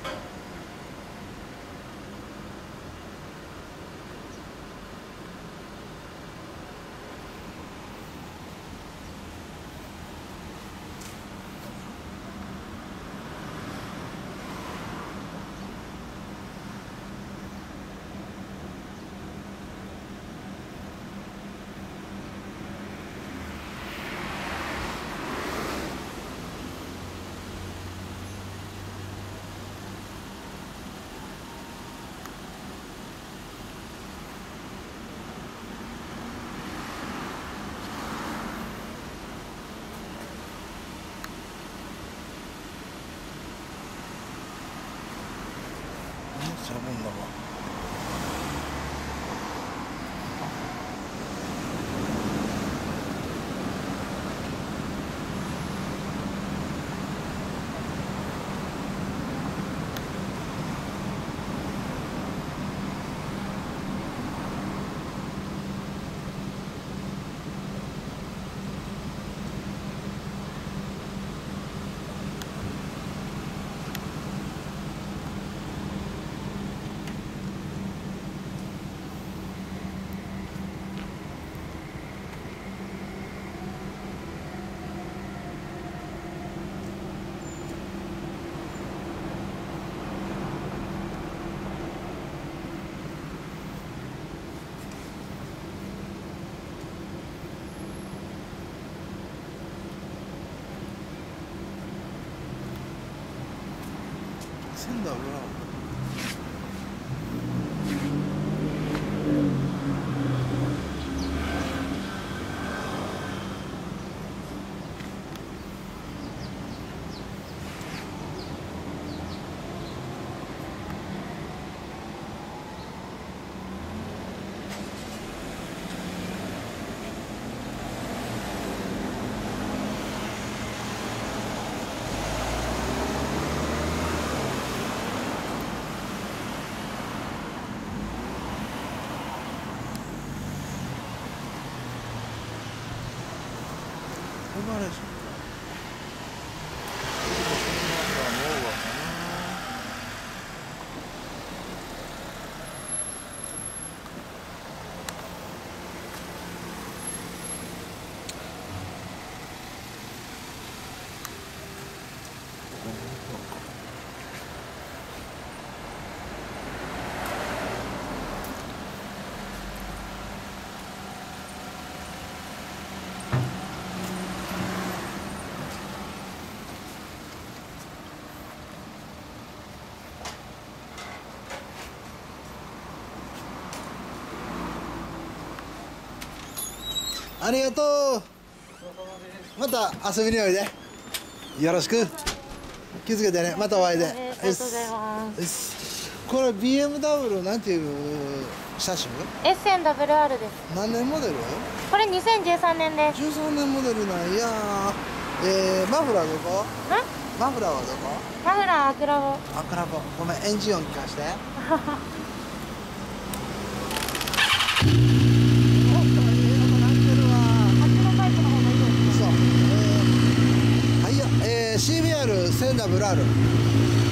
シャボン玉。仙台ブラウン。オーバーレーションか。ノーバーかな。ありがとう。また遊びにおいで。よろしく。気づけてね。またお会いで。 ありがとうございます。 これ BMW なんていう車種？ S&WR です。 何年モデル？ これ2013年です。 13年モデルなんや。マフラーどこ？マフラーはどこ？ マフラーアクラボ。 アクラボ。ごめん、エンジン音聞かして。CBR 仙台ブラール。